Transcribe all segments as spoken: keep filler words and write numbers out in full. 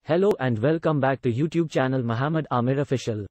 Hello and welcome back to YouTube channel Muhammad Amir Official.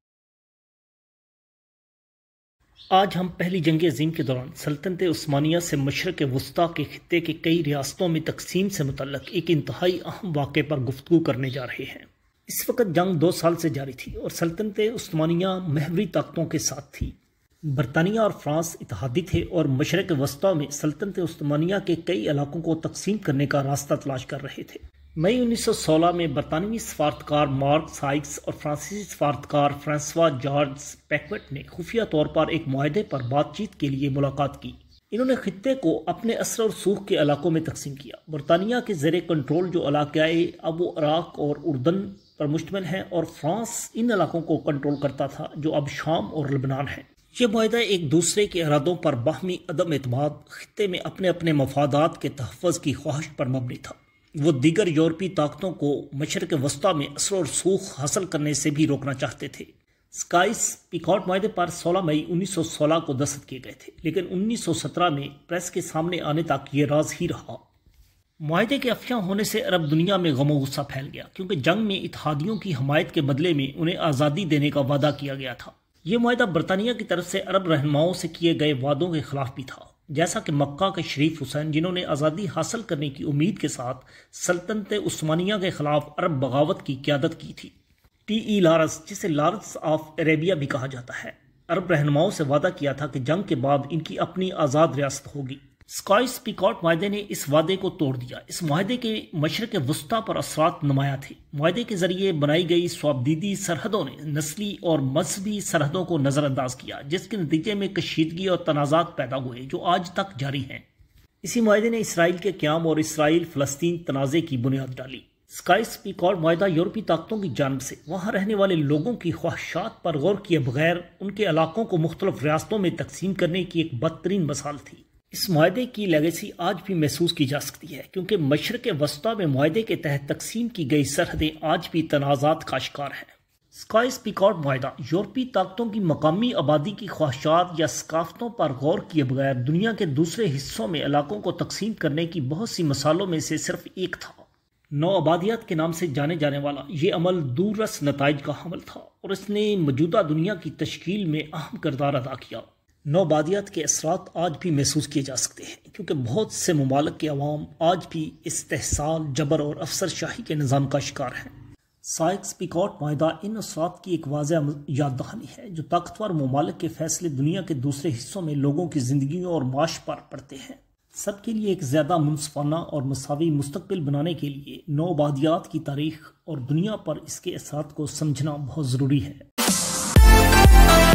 آج ہم پہلی جنگ عظیم کے دوران سلطنت عثمانیہ سے مشرق وسطیٰ کے خطے کے کئی ریاستوں میں تقسیم سے متعلق ایک انتہائی اہم واقعے پر گفتگو کرنے جا رہے ہیں۔ اس وقت جنگ دو سال سے جاری تھی اور سلطنت عثمانیہ محوری طاقتوں کے ساتھ تھی۔ برطانیہ اور فرانس اتحادی تھے اور مشرق وسطیٰ میں سلطنت عثمانیہ کے کئی علاقوں کو تقسیم کرنے کا راستہ تلاش کر رہے تھے۔ مئی انیس سو سولہ میں برطانوی سفارتکار مارک سائکس اور فرانسیسی سفارتکار فرانسوا جارج پیکوٹ نے خفیہ طور پر ایک معاہدے پر بات چیت کے لیے ملاقات کی۔ انہوں نے خطے کو اپنے اثر اور رسوخ کے علاقوں میں تقسیم کیا۔ برطانیہ کے زیر کنٹرول جو علاقے اب وہ عراق اور اردن پر مشتمل ہیں اور فرانس ان علاقوں کو کنٹرول کرتا تھا جو اب شام اور لبنان ہیں۔ یہ معاہدہ ایک دوسرے کے ارادوں پر باہمی عدم اعتماد، خطے میں اپنے اپنے مفادات کے تحفظ کی خواہش پر مبنی تھا۔ وہ دیگر یورپی طاقتوں کو مشرق وسطیٰ میں اثر و رسوخ حاصل کرنے سے بھی روکنا چاہتے تھے۔ سکائس پیکاٹ معاہدے پر سولہ مئی انیس سو سولہ کو دستخط کیے گئے تھے، لیکن انیس سو سترہ میں پریس کے سامنے آنے تک یہ راز ہی رہا۔ معاہدے کے افشاں ہونے سے عرب دنیا میں غم و غصہ پھیل گیا، کیونکہ جنگ میں اتحادیوں کی حمایت کے بدلے میں انہیں آزادی دینے کا وعدہ کیا گیا تھا۔ یہ معاہدہ برطانیہ کی طرف سے عرب رہنماؤں سے کیے گئے وعدوں کے خلاف بھی تھا، جیسا کہ مکہ کے شریف حسین، جنہوں نے آزادی حاصل کرنے کی امید کے ساتھ سلطنت عثمانیہ کے خلاف عرب بغاوت کی قیادت کی تھی۔ ٹی ای لارنس، جسے لارنس آف عربیہ بھی کہا جاتا ہے، عرب رہنماؤں سے وعدہ کیا تھا کہ جنگ کے بعد ان کی اپنی آزاد ریاست ہوگی۔ سکائس پیکاٹ معاہدے نے اس وعدے کو توڑ دیا۔ اس معاہدے کے مشرق وسطیٰ پر اثرات نمایاں تھے۔ معاہدے کے ذریعے بنائی گئی سوابدیدی سرحدوں نے نسلی اور مذہبی سرحدوں کو نظر انداز کیا، جس کے نتیجے میں کشیدگی اور تنازعات پیدا ہوئے جو آج تک جاری ہیں۔ اسی معاہدے نے اسرائیل کے قیام اور اسرائیل فلسطین تنازع کی بنیاد ڈالی۔ سکائس پیکاٹ معاہدہ یورپی طاقتوں کی جانب سے وہاں رہنے والے لوگوں کی خواہشات پر غور کیے بغیر ان کے علاقوں کو مختلف ریاستوں میں تقسیم کرنے کی ایک بدترین مثال تھی۔ اس معاہدے کی لیگیسی آج بھی محسوس کی جا سکتی ہے، کیونکہ مشرق وسطیٰ میں معاہدے کے تحت تقسیم کی گئی سرحدیں آج بھی تنازعات کا شکار ہیں۔ سکائس پیکاٹ معاہدہ یورپی طاقتوں کی مقامی آبادی کی خواہشات یا ثقافتوں پر غور کیے بغیر دنیا کے دوسرے حصوں میں علاقوں کو تقسیم کرنے کی بہت سی مثالوں میں سے صرف ایک تھا۔ نو آبادیات کے نام سے جانے جانے والا یہ عمل دور رس نتائج کا حامل تھا اور اس نے موجودہ دنیا کی تشکیل میں اہم کردار ادا کیا۔ نو آبادیات کے اثرات آج بھی محسوس کیے جا سکتے ہیں، کیونکہ بہت سے ممالک کے عوام آج بھی استحصال، جبر اور افسر شاہی کے نظام کا شکار ہیں۔ سائکس پیکاٹ معاہدہ ان اثرات کی ایک واضح یاد دہانی ہے جو طاقتور ممالک کے فیصلے دنیا کے دوسرے حصوں میں لوگوں کی زندگیوں اور معاش پر پڑتے ہیں۔ سب کے لیے ایک زیادہ منصفانہ اور مساوی مستقبل بنانے کے لیے نو آبادیات کی تاریخ اور دنیا پر اس کے اثرات کو سمجھنا بہت ضروری ہے۔